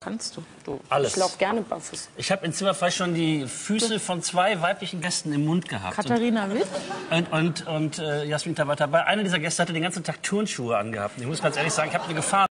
kannst du? Alles. Ich laufe gerne barfuß. Ich habe in Zimmerfrei schon die Füße von 2 weiblichen Gästen im Mund gehabt. Katharina Witt? Und Jasmin Tabata. Einer dieser Gäste hatte den ganzen Tag Turnschuhe angehabt. Ich muss ganz ehrlich sagen, ich habe eine Gefahr.